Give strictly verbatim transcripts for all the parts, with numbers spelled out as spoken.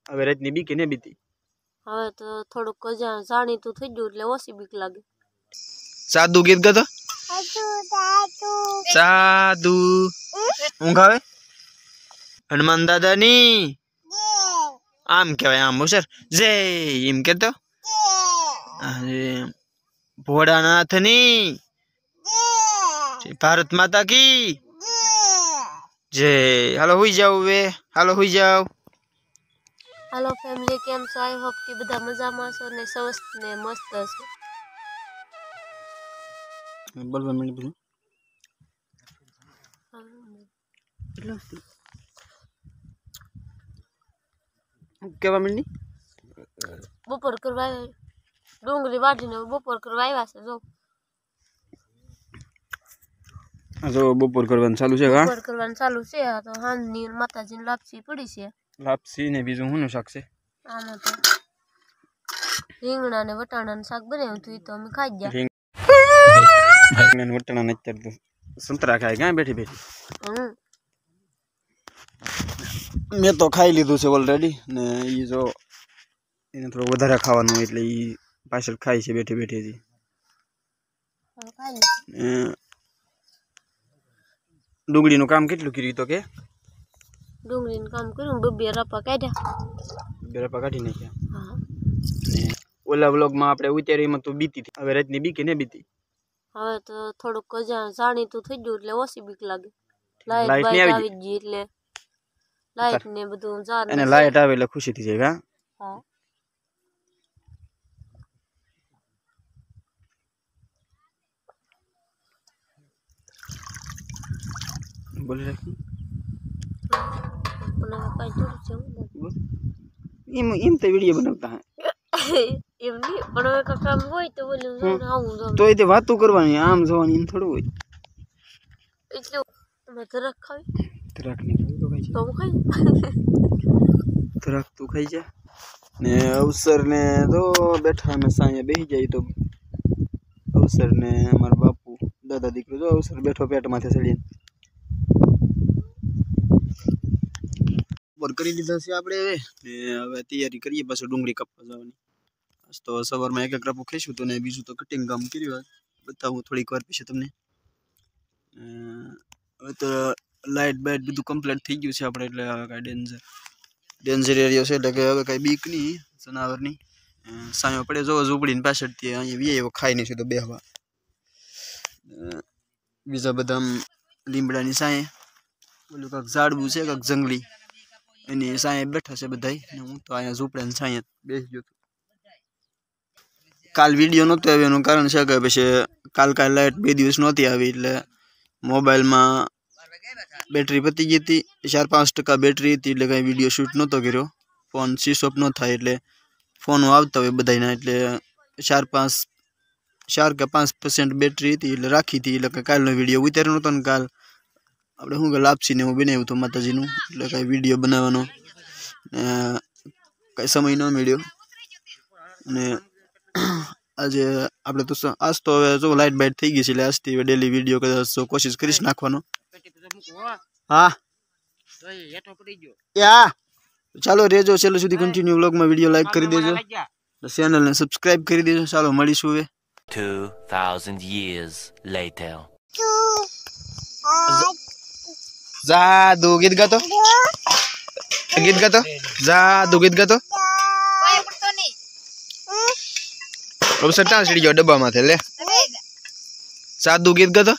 હવે રાતની બીક ને બીતી હવે તો થોડુંક જાણીતું થઈ ગયું એટલે ઓછી બીક લાગે. સાદું ગીત ગાતો સાદુ ઊંઘ આવે હનુમાન દાદાની આમ કહેવાય આમ હોશિયાર જય એમ કેતો ભોળાનાથની ભારત માતા કી જય. હાલો હુઈ જાવ હવે હાલો હુઈ જાવ. હાલો ફેમિલી કેમ છો? આઈ હોપ કે બધા મજામાં છો ને સ્વસ્થ ને મસ્ત છો. બોલવા મિનિટ બધું કેવા મિનિટ બપોર કરવા ડુંગળી વાટીને બપોર કરવા આવ્યા છે. જો જો બપોર કરવાનું ચાલુ છે. હા બપોર કરવાનું ચાલુ છે. તો હાંજની માતાજીની લાપસી પડી છે. લાપસી ને બીજું શું શાક છે? આમાં તો રીંગણા ને વટાણાનું શાક બનાવ્યું હતું, તો અમે ખાઈ ગયા. રીંગણા ને વટાણા ને અત્યારે તો સંતરા ખાય ક્યાં બેઠી બેઠી. હમ મેં તો ખાઈ લીધું છે ઓલરેડી ને એ જો એને થોડું વધારે ખાવાનું એટલે એ પાછળ ખાય છે બેઠી બેઠી. ડુંગળીનું કામ કેટલું કર્યું તો કે ડુંગળીનું કામ કર્યું બબે રપા કાઢ્યા બે રપા કાઢી નાખ્યા. હા ઓલા વ્લોગમાં આપણે ઉતારીમાં તો બીતી હતી. હવે રાતની બીક ને બીતી હવે તો થોડુંક જાણીતું થઈ ગયું એટલે ઓછી બીક લાગે. લાઈટ બાઈટ આવી ગઈ એટલે લાઈટ ને બધું જાણે અને લાઈટ આવે એટલે ખુશી થઈ જાય. હા બોલી રાખી એમ એમ તો વિડીયો બનાવતા એમ નહીં પણ હવે કામ હોય તો બોલું આવું તો એ વાતો કરવાની આમ જોવાની એમ થોડું હોય. એટલે તમે તરક ખાવી તરક નહીં ખાવી તો ખાઈ તો ખાઈ તરક તું ખાઈ જા ને અવસર ને તો બેઠા અમે સાંજે બેસી જાય તો અવસર ને અમારા બાપુ દાદા દીકરો જો અવસર બેઠો પેટ માથે ચડીને બપોર કરી લીધા છે આપણે હવે ને હવે તૈયારી કરીએ પાછું ડુંગળી કાપવા જવાની. તો સવારમાં એક એક રપો ખાઈશું તો ને બીજું તો કટિંગ કામ કર્યું બતાવું થોડીક વાર પછી તમને. હવે તો લાઇટ બાઇટ બધું કમ્પ્લીટ થઈ ગયું છે આપણે એટલે કાંઈ ડેન્જર ડેન્જર એરિયો છે એટલે કે હવે કાંઈ બીક નહીં જનાવરની. સાયો પડે જો ઝૂંપડીને પાછળથી અહીંયા વી એવો ખાઈ નહીં છે તો બેહવા બીજા બધા લીમડાની સાંયે બોલું કાંક ઝાડવું છે કાંક જંગલી એની સાંયે બેઠા છે બધા. હું તો અહીંયા ઝૂંપડાની સાંયે બેસી ગયો હતો. કાલ વિડીયો નહોતો આવ્યો એનું કારણ છે કે પછી કાલ કાલ લાઇટ બે દિવસ નહોતી આવી એટલે મોબાઈલમાં બેટરી પતી ગઈ હતી. ચાર પાંચ ટકા બેટરી હતી એટલે કાંઈ વિડીયો શૂટ નહોતો કર્યો. ફોન સ્વિચ ઓફ ન થાય એટલે ફોનો આવતા હોય બધાના એટલે ચાર પાંચ ચાર કે પાંચ પર્સન્ટ બેટરી હતી એટલે રાખી હતી એટલે કાલનો વિડીયો ઉતાર્યો નહોતો ને કાલ આપણે શું કે લાપસીને હું બનાવ્યું હતું માતાજીનું એટલે કાંઈ વિડીયો બનાવવાનો કાંઈ સમય ન મળ્યો. અને આજે આપણે તો આજ તો હવે જો લાઇટ બાઇટ થઈ ગઈ છે એટલે આજથી હવે ડેલી વિડીયો કદાચ કોશિશ કરીશ નાખવાનો. હા હા ચાલો રેજો છેલ્લે સુધી કન્ટિન્યુ વ્લોગમાં વિડીયો લાઈક કરી દેજો ચેનલને સબસ્ક્રાઇબ કરી દેજો. ચાલો મળીશું હવે two thousand years later. જાદુ ગીત ગાતો ગીત ગાતો જાદુ ગીત ગાતો અવસર ત્યાં સીડી જાવ ડબ્બામાંથી લે સાદુ ગીત ગાતો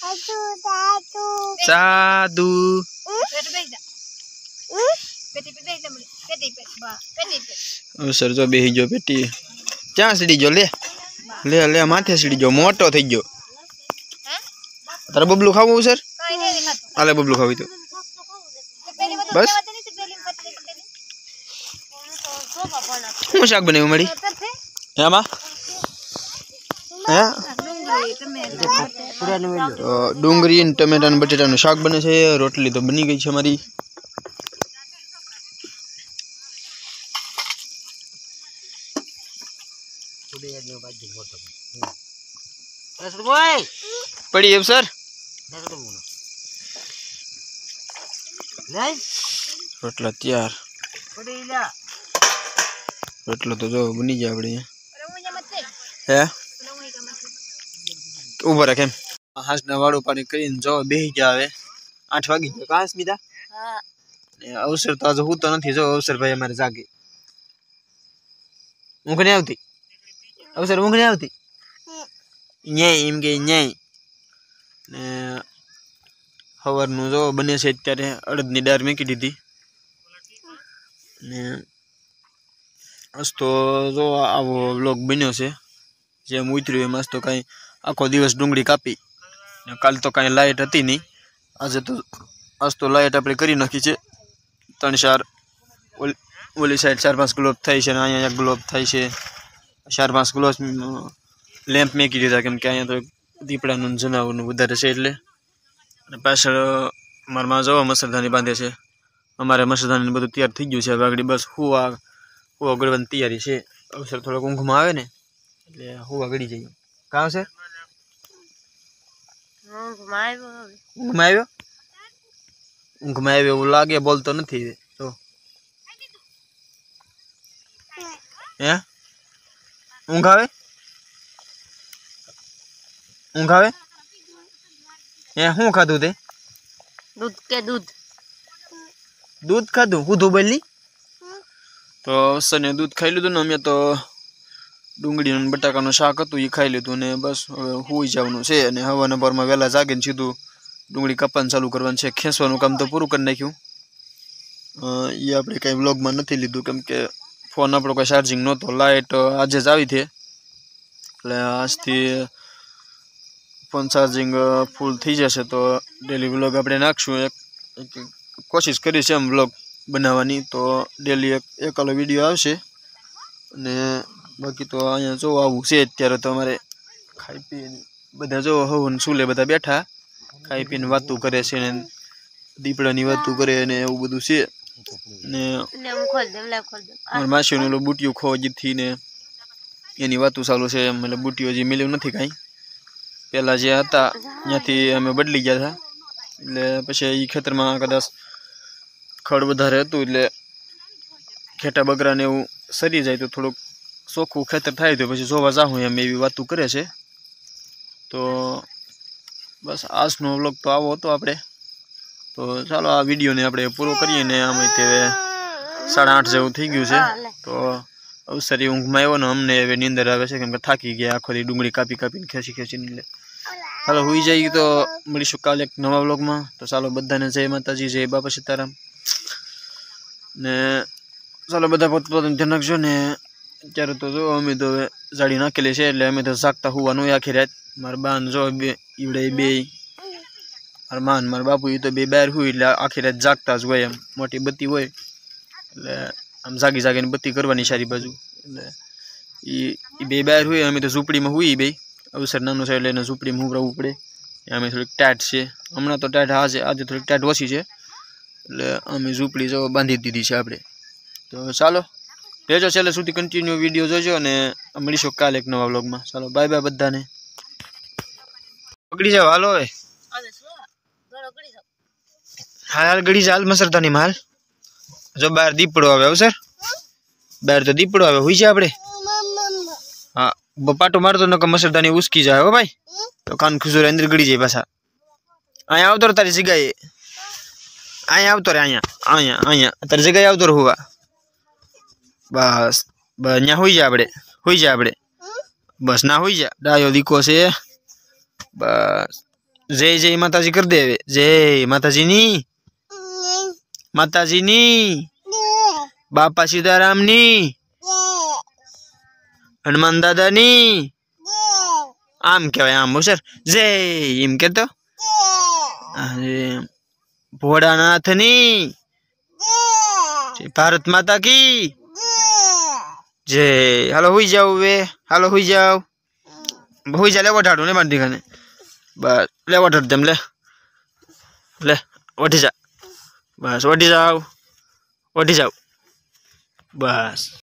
સાદુ અવસર જો બેસી ગયો પેટી ક્યાં સીડી ગયો લે લે લે માથે સીડી ગયો મોટો થઈ ગયો. તારે બબલું ખાવું અવસર હાલે બબલું ખાવી તો બસ. શું શાક બનાવ્યું મળી એમાં હે ડુંગળી ને ટમેટા ને બટેટાનું શાક બને છે. રોટલી તો બની ગઈ છે અમારી. પડી અવસર રોટલા તૈયાર रोटलो तो जो बनी जाए अपने है ऊपर रखे हाथ ने वाड़ू पानी करीने जो बेही जावे आठ वागी गयो का स्मिता हाँ अवसर तो आज हूँ तो नहीं जो अवसर भाई हमारे जागे ऊँघ नहीं आती अवसर ऊँघ नहीं आती न्याय एम के न्याय ने हवारनु जो बने છે અત્યારે અડદની દાળ મેકી દીધી ને આજ તો જો આવો વ્લોગ બન્યો છે જેમ ઉતર્યું એમ આજ તો કાંઈ આખો દિવસ ડુંગળી કાપી ને કાલ તો કાંઈ લાઇટ હતી નહીં આજે તો આજ તો લાઇટ આપણે કરી નાખી છે ત્રણ ચાર ઓલી સાઈડ ચાર પાંચ ગ્લોબ થાય છે ને અહીંયા એક ગ્લોબ થાય છે ચાર પાંચ ગ્લોબ લેમ્પ મેકી દીધા કેમ કે અહીંયા તો દીપડાનું જનાવરનું વધારે છે એટલે પાછળ મારા માં જો મસરદાની બાંધે છે અમારે મસરદાની બધું તૈયાર થઈ ગયું છે હવે આગળ બસ હુવા હુવા ગળવાની તૈયારી છે અવસર થોડોક ઊંઘમાં આવે ને એટલે હુવા ગળી જઈએ કાં છે ઊંઘમાં આવ્યો હવે ઊંઘમાં આવ્યો ઊંઘમાં આવ્યો એવું લાગે બોલતો નથી તો હે ઊંઘ આવે ઊંઘ આવે એ શું ખાધું તે दूध के दूध दूध खाधું હું બોલી તો સને દૂધ ખાઈ લીધું ને અમે તો ડુંગળી અને બટાકાનું શાક હતું એ ખાઈ લીધું ને બસ હવે હુઈ જવાનું છે અને હવાના પરમાં વહેલા જાગીને સીધું ડુંગળી કાપવાનું ચાલુ કરવાનું છે ખેંચવાનું કામ તો પૂરું કરી નાખ્યું એ આપણે કંઈ વ્લોગમાં નથી લીધું કેમ કે ફોન આપણો કોઈ ચાર્જિંગ નહોતો લાઇટ આજે જ આવી છે એટલે આજથી फोन चार्जिंग फूल थी जैसे तो डेली व्लॉग अपने नाखशुं एक कोशिश करी छे हम व्लॉग बनाववानी तो डेली एक एकालो विडियो आवशे अने बाकी तो अहींया जो आवुं छे अत्यारे तो अमारे खाई पीने बधा जो हवन सुले बधा बैठा खाई पीने वातुं करे छे ने दीपड़ानी वातुं करे ने एवुं बधुं छे ने मारी मासीओने ओलो बूटियो खोवा जीथी ने एनी वातुं चालू छे मतलब बूटियो हजी मिल्युं नथी कांई पहला जे हता त्याथी अमे बदली गया था એટલે પછી ઈ ખેતરમાં કદાચ ખડ વધારે હતું એટલે ખેટા બગરાને એવું સરી જાય તો થોડુંક ચોખ્ખું ખેતર થાય તો પછી જોવા જાઉં એમ એવી વાતો કરે છે તો બસ આજનો વ્લોગ તો આવો હતો આપણે તો ચાલો આ વિડીયોને આપણે પૂરો કરીએ ને આમ તે સાડા આઠ જેવું થઈ ગયું છે તો અવસરી ઊંઘમાં આવ્યો ને અમને હવે નીંદર આવે છે કેમ કે થાકી ગયા આખો દી ડુંગળી કાપી કાપીને ખેંચી ખેંચીને એટલે ચાલો હુઈ જઈએ તો મળીશું કાલે એક નવા વ્લોગમાં તો ચાલો બધાને જય માતાજી જય બાપા સીતારામ ને ચાલો બધા પોતપોતાનું ધ્યાન રાખજો ને અત્યારે તો જો અમે તો હવે જાડી નાખેલી છે એટલે અમે તો જાગતા હોવાનું આખી રાત મારા બાન જો બે ઈવડે બે મારા માન મારા બાપુ એ તો બે બહાર હોય એટલે આખી રાત જાગતા જ હોય એમ મોટી બત્તી હોય એટલે આમ જાગી જાગીને બત્તી કરવાની સારી બાજુ એટલે એ બે બહાર હોય અમે તો ઝૂંપડીમાં હોઈએ બે અવસર નાનું છે એટલે એને ઝૂંપડીમાં ઉભરાવવું પડે અમે થોડીક ટાઈટ છે હમણાં તો ટાઈટ આજે આજે થોડીક ટાઈટ ઓછી છે એટલે અમે ઝૂંપડી જો બાંધી દીધી છે આપણે તો ચાલો રહેજો છેલ્લે સુધી કન્ટિન્યુ વિડીયો જોજો અને મળીશું કાલે એક નવા વ્લોગમાં ચાલો બાય બાય બધાને પકડી જાવ હાલો હવે હાલ હાલ ગળી જા હાલ મસરદાની માલ જો બહાર દીપડો આવે અવસર બહાર તો દીપડો આવે હોઈ છે આપણે હા પાટો મારતો ન કે મસરદાની ઉસકી જાય હો ભાઈ તો કાન ખુજોર અંદર ગળી જાય પાછા અહીંયા આવતો તારી જગ્યાએ અહીંયા આવતો રે અહીંયા અહીંયા અહીંયા તારી જગ્યાએ આવતો રે હોવા બસ બસ અહીંયા હોઈ જા આપણે હોઈ જા આપણે બસ ના હોઈ જા ડાયો દીકો છે બસ જય જય માતાજી કરી દે હવે જય માતાજીની માતાજીની બાપા સીતારામની હનુમાન દાદાની આમ કહેવાય આમ સર જય એમ કેતો ભોળાનાથની ભારત માતા કી જય હાલો હુઈ જાવ હવે હાલો હુઈ જાવ હુઈ જા લે વઢાડું ને બાંધી ખાને બસ લે વઢાડ તેમ લે લે વઢી જા બસ વઢી જાવ વઢી જાવ બસ